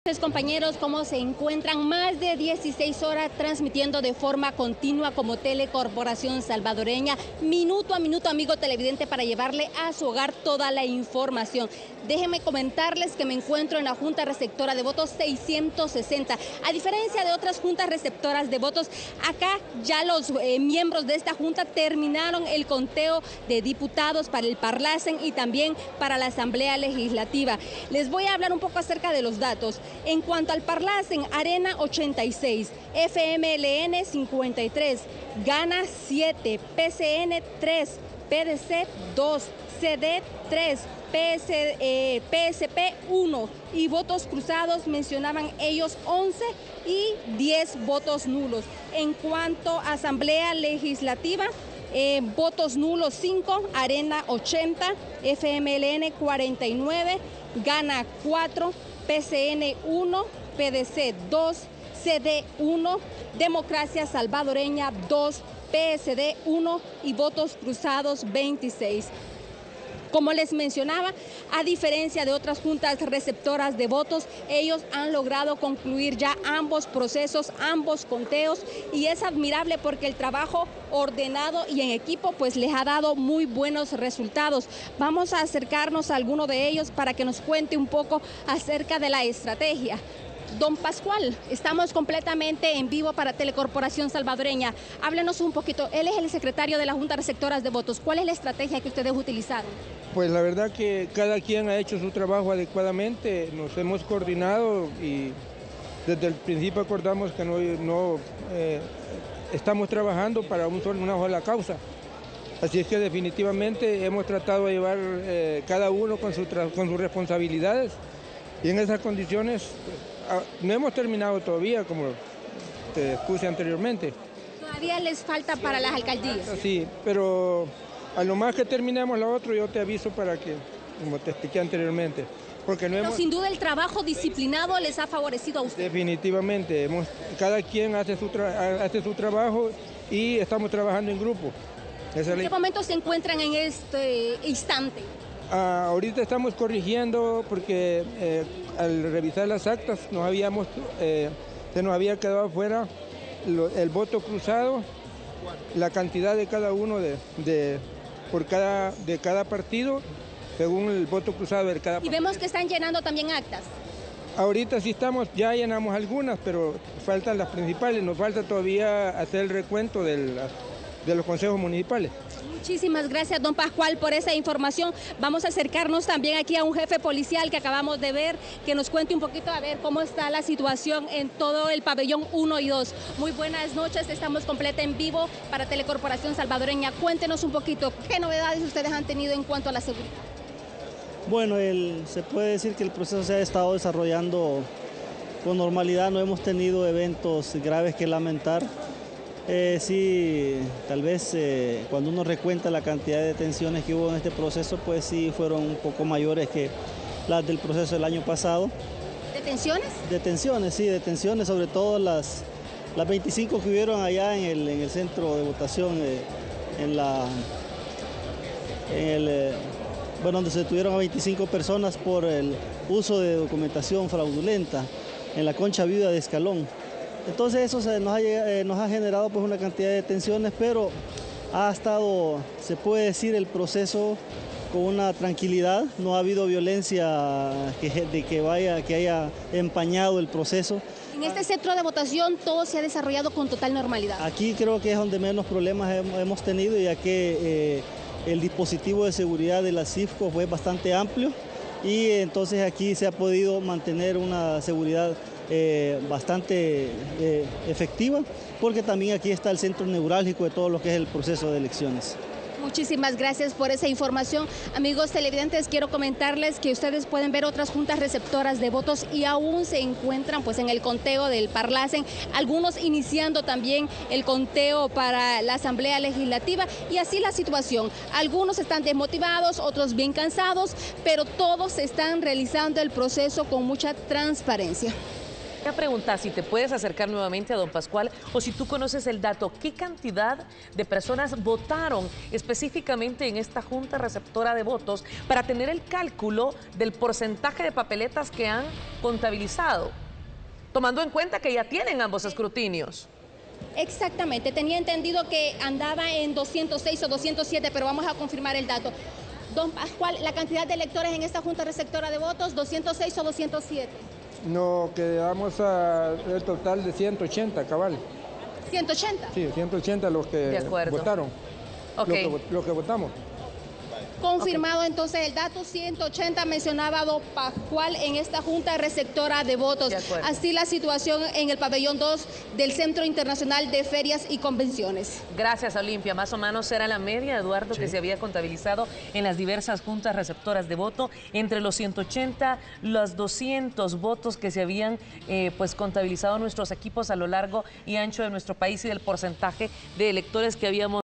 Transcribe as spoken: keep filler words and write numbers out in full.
Compañeros, ¿cómo se encuentran? Más de dieciséis horas transmitiendo de forma continua como Telecorporación Salvadoreña, minuto a minuto, amigo televidente, para llevarle a su hogar toda la información. Déjenme comentarles que me encuentro en la Junta Receptora de Votos seiscientos sesenta. A diferencia de otras juntas receptoras de votos, acá ya los eh, miembros de esta junta terminaron el conteo de diputados para el Parlacen y también para la Asamblea Legislativa. Les voy a hablar un poco acerca de los datos. En cuanto al Parlacen, Arena ochenta y seis, F M L N cincuenta y tres, Gana siete, P C N tres, P D C dos, C D tres, P S, eh, P S P uno y votos cruzados mencionaban ellos once y diez votos nulos. En cuanto a Asamblea Legislativa, eh, votos nulos cinco, Arena ochenta, F M L N cuarenta y nueve, Gana cuatro, P C N uno, P D C dos, C D uno, Democracia Salvadoreña dos, P S D uno y votos cruzados veintiséis. Como les mencionaba, a diferencia de otras juntas receptoras de votos, ellos han logrado concluir ya ambos procesos, ambos conteos, y es admirable porque el trabajo ordenado y en equipo pues les ha dado muy buenos resultados. Vamos a acercarnos a alguno de ellos para que nos cuente un poco acerca de la estrategia. Don Pascual, estamos completamente en vivo para Telecorporación Salvadoreña. Háblenos un poquito, él es el secretario de la Junta Receptoras de Votos. ¿Cuál es la estrategia que ustedes utilizaron? Pues la verdad que cada quien ha hecho su trabajo adecuadamente, nos hemos coordinado y desde el principio acordamos que no, no eh, estamos trabajando para un solo, una sola causa. Así es que definitivamente hemos tratado de llevar eh, cada uno con, su con sus responsabilidades y en esas condiciones no hemos terminado todavía, como te expuse anteriormente. ¿Todavía les falta para las alcaldías? Sí, pero a lo más que terminemos la otra yo te aviso para que, como te expliqué anteriormente. Porque no pero hemos... sin duda el trabajo disciplinado les ha favorecido a ustedes. Definitivamente, hemos, cada quien hace su, hace su trabajo y estamos trabajando en grupo. Esa ¿En qué momento se encuentran en este instante? Ah, ahorita estamos corrigiendo porque eh, al revisar las actas nos habíamos, eh, se nos había quedado afuera lo, el voto cruzado, la cantidad de cada uno de, de, por cada, de cada partido, según el voto cruzado de cada partido. Y vemos que están llenando también actas. Ahorita sí estamos, ya llenamos algunas, pero faltan las principales, nos falta todavía hacer el recuento del, de los consejos municipales. Muchísimas gracias, don Pascual, por esa información. Vamos a acercarnos también aquí a un jefe policial que acabamos de ver, que nos cuente un poquito a ver cómo está la situación en todo el pabellón uno y dos. Muy buenas noches, estamos completa en vivo para Telecorporación Salvadoreña. Cuéntenos un poquito, ¿qué novedades ustedes han tenido en cuanto a la seguridad? Bueno, el, se puede decir que el proceso se ha estado desarrollando con normalidad, no hemos tenido eventos graves que lamentar. Eh, sí, tal vez eh, cuando uno recuenta la cantidad de detenciones que hubo en este proceso, pues sí fueron un poco mayores que las del proceso del año pasado. ¿Detenciones? Detenciones, sí, detenciones, sobre todo las, las veinticinco que hubieron allá en el, en el centro de votación, eh, en la, en el, eh, bueno, donde se detuvieron a veinticinco personas por el uso de documentación fraudulenta en la Concha Viuda de Escalón. Entonces eso se nos, ha, eh, nos ha generado pues una cantidad de detenciones, pero ha estado, se puede decir, el proceso con una tranquilidad, no ha habido violencia que, de que, vaya, que haya empañado el proceso. En este centro de votación todo se ha desarrollado con total normalidad. Aquí creo que es donde menos problemas hemos tenido, ya que eh, el dispositivo de seguridad de la CIFCO fue bastante amplio y entonces aquí se ha podido mantener una seguridad Eh, bastante eh, efectiva, porque también aquí está el centro neurálgico de todo lo que es el proceso de elecciones. Muchísimas gracias por esa información. Amigos televidentes, quiero comentarles que ustedes pueden ver otras juntas receptoras de votos y aún se encuentran pues en el conteo del Parlacen, algunos iniciando también el conteo para la Asamblea Legislativa y así la situación. Algunos están desmotivados, otros bien cansados, pero todos están realizando el proceso con mucha transparencia. Voy a preguntar si te puedes acercar nuevamente a don Pascual o si tú conoces el dato, ¿qué cantidad de personas votaron específicamente en esta junta receptora de votos para tener el cálculo del porcentaje de papeletas que han contabilizado, tomando en cuenta que ya tienen ambos escrutinios? Exactamente, tenía entendido que andaba en doscientos seis o doscientos siete, pero vamos a confirmar el dato. Don Pascual, la cantidad de electores en esta junta receptora de votos, ¿doscientos seis o doscientos siete? No, quedamos a el total de ciento ochenta, cabal. ¿ciento ochenta? Sí, ciento ochenta los que De acuerdo. votaron, Okay. lo, que, lo que votamos. Confirmado okay. Entonces el dato, ciento ochenta mencionaba don Pascual en esta junta receptora de votos. De Así la situación en el pabellón dos del Centro Internacional de Ferias y Convenciones. Gracias, Olimpia. Más o menos era la media, Eduardo, sí, que se había contabilizado en las diversas juntas receptoras de voto, entre los ciento ochenta, los doscientos votos que se habían eh, pues contabilizado nuestros equipos a lo largo y ancho de nuestro país y del porcentaje de electores que habíamos